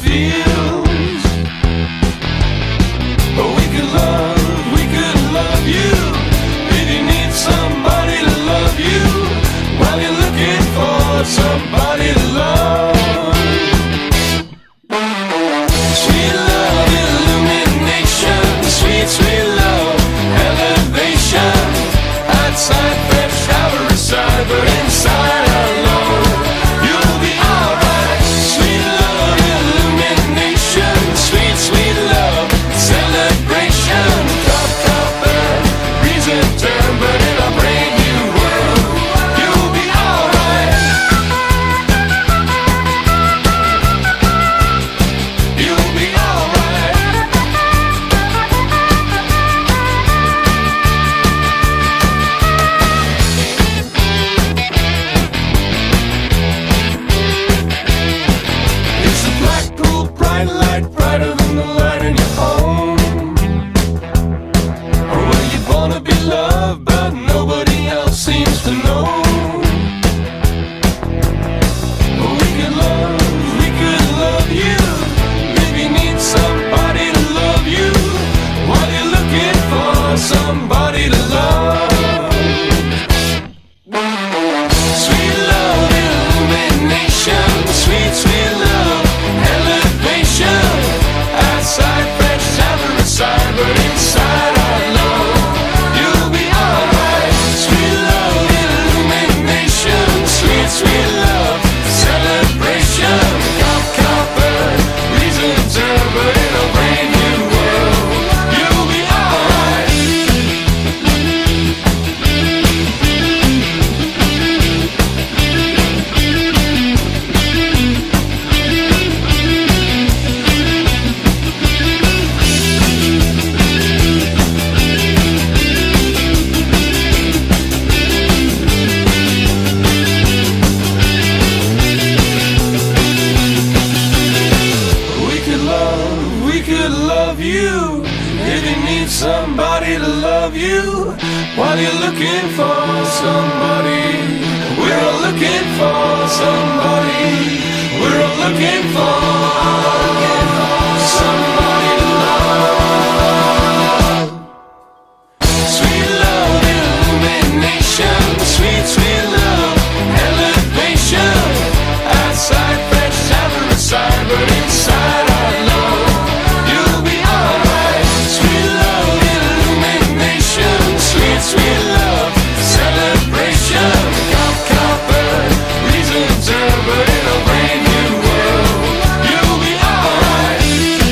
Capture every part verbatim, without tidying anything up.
fields. We could love, we could love you. If you need somebody to love you, while you're looking for somebody to love. Sweet love, illumination, sweet, sweet love, elevation. Outside, fresh shower aside, but inside our love, you'll be alright. Sweet love, illumination, sweet, sweet love, celebration. Cup, copper, reason turn, but in a brand new world, you'll be alright. You'll be alright. It's a Blackpool bright light, brighter than the light in your home. Or where you wanna be loved, but nobody else seems to know. We could love, we could love you. If you need somebody to love you, while you're looking for somebody to love. Sweet love, illumination, sweet, sweet love, elevation. Outside, fresh shower aside, but inside our love, you'll be alright. Sweet love, illumination, sweet, sweet love, celebration. Cup, copper, reason turn, but in a brand new world, you'll be alright. We could love, we could love you. If you need somebody to love you, while you're looking for somebody, we're all looking for somebody. We're all looking for somebody to love. Sweet love, illumination, sweet, sweet love, elevation. Outside, fresh shower aside, but inside our love, you'll be alright. Sweet love, illumination, sweet, sweet love, celebration. Cup, copper, reason turn, but in a brand new world, you'll be alright.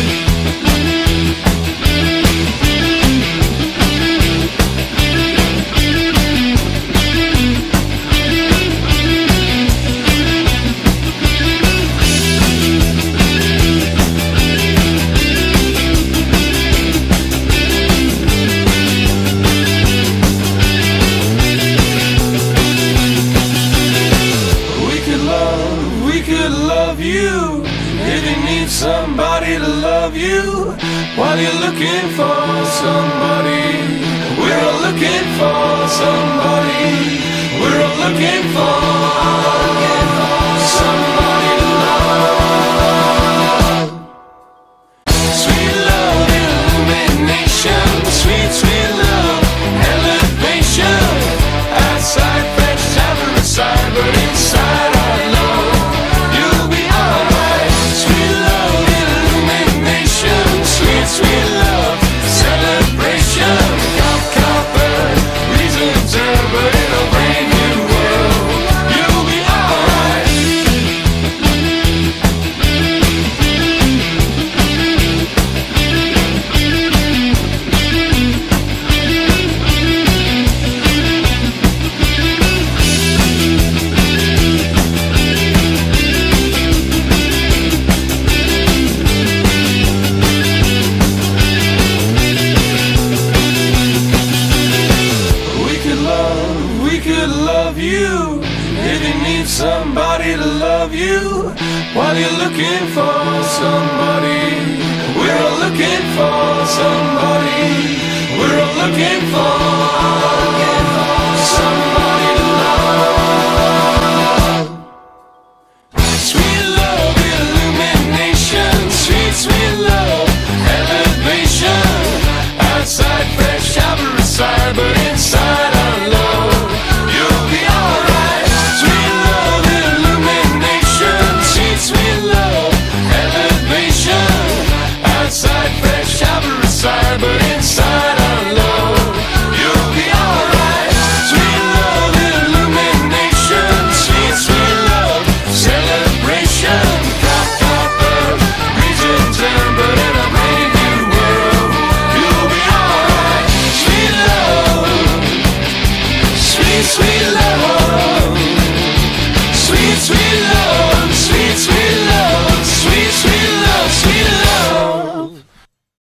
We could love, we could love you. If you need somebody to love you, while you're looking for somebody, we're all looking for somebody. We're all looking for somebody to love. Sweet love, illumination, sweet, sweet love, elevation. Outside, fresh shower aside, but inside our love, you'll be alright. Sweet love, illumination, sweet, sweet love, celebration. Cup, copper, reason turn, but in a brand new world, you'll be alright. We could love, we could love you. If you need somebody to love you, while you're looking for somebody, we're all looking for somebody. We're all looking for somebody to love. Sweet love, illumination, sweet love, elevation. Outside fresh side, but inside our love, you'll be alright. Sweet love, illumination. Sweet, sweet love, elevation. Outside fresh side, but